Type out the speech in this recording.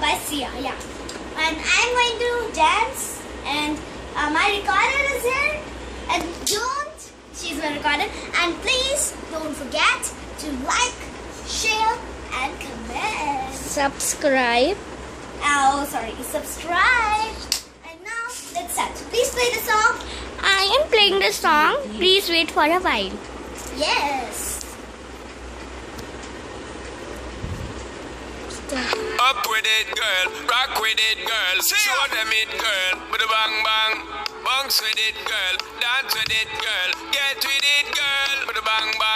by Sia. Yeah. And I'm going to dance, and my recorder is here, and she's my recorder, and please don't forget to like, share, and comment. Subscribe. Oh, sorry, subscribe. And now let's start. So please play the song. I am playing the song. Please wait for a while. Yes. Up with it, girl. Rock with it, girl. Show them it, girl. With a bang bang. Bounce with it, girl. Dance with it, girl. Get with it, girl. With a bang bang.